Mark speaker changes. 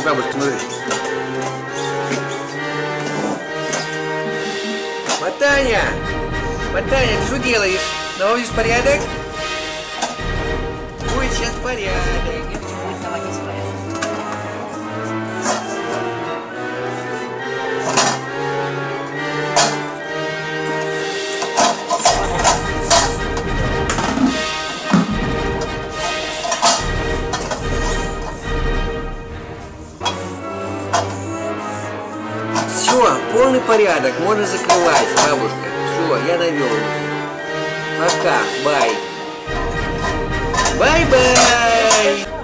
Speaker 1: бабушка, смотри. Матаня! Матаня, ты что делаешь? Наводишь порядок? Будет сейчас порядок.
Speaker 2: Будет наводить порядок.
Speaker 1: Все, полный порядок, можно закрывать, бабушка. Все, я навел. Пока, бай. Бай-бай.